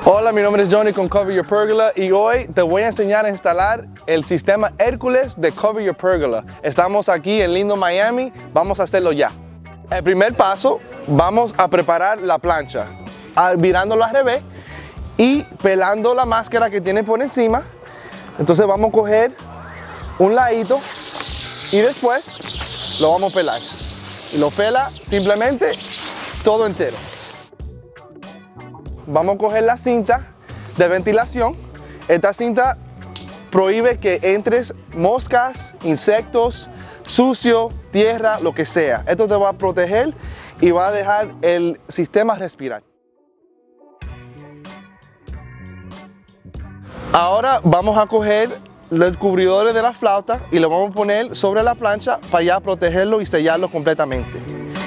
Hola, mi nombre es Johnny con Cover Your Pergola y hoy te voy a enseñar a instalar el sistema Hércules de Cover Your Pergola. Estamos aquí en lindo Miami, vamos a hacerlo ya. El primer paso, vamos a preparar la plancha, virándola al revés y pelando la máscara que tiene por encima. Entonces vamos a coger un ladito y después lo vamos a pelar. Y lo pela simplemente todo entero. Vamos a coger la cinta de ventilación. Esta cinta prohíbe que entres moscas, insectos, sucio, tierra, lo que sea. Esto te va a proteger y va a dejar el sistema respirar. Ahora vamos a coger los cubridores de la flauta y lo vamos a poner sobre la plancha para ya protegerlo y sellarlo completamente.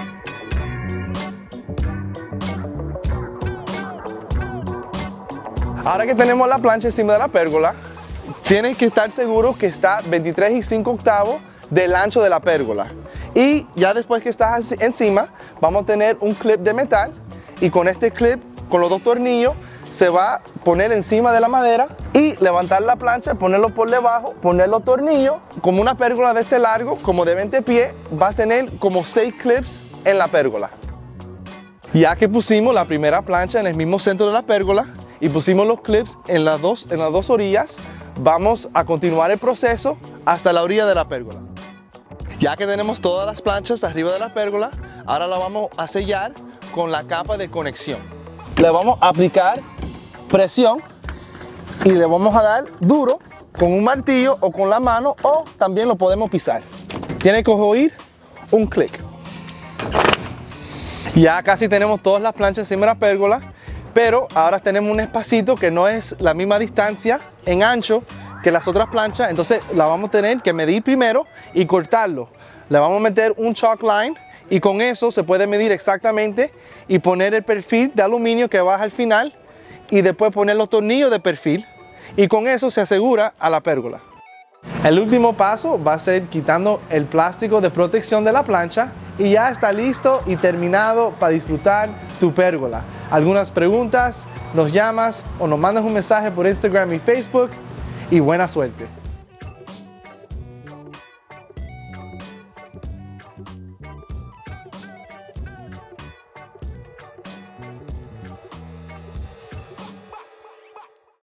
Ahora que tenemos la plancha encima de la pérgola, tienes que estar seguro que está 23 5/8 del ancho de la pérgola. Y ya después que estás encima, vamos a tener un clip de metal y con este clip, con los dos tornillos, se va a poner encima de la madera y levantar la plancha, ponerlo por debajo, poner los tornillos. Como una pérgola de este largo, como de 20 pies, va a tener como 6 clips en la pérgola. Ya que pusimos la primera plancha en el mismo centro de la pérgola y pusimos los clips en las dos orillas, vamos a continuar el proceso hasta la orilla de la pérgola. Ya que tenemos todas las planchas arriba de la pérgola, ahora la vamos a sellar con la capa de conexión. Le vamos a aplicar presión y le vamos a dar duro con un martillo o con la mano, o también lo podemos pisar. Tiene que oír un clic. Ya casi tenemos todas las planchas encima de la pérgola, pero ahora tenemos un espacito que no es la misma distancia en ancho que las otras planchas, entonces la vamos a tener que medir primero y cortarlo. Le vamos a meter un chalk line y con eso se puede medir exactamente y poner el perfil de aluminio que baja al final y después poner los tornillos de perfil, y con eso se asegura a la pérgola. El último paso va a ser quitando el plástico de protección de la plancha y ya está listo y terminado para disfrutar tu pérgola. Algunas preguntas, nos llamas o nos mandas un mensaje por Instagram y Facebook y buena suerte.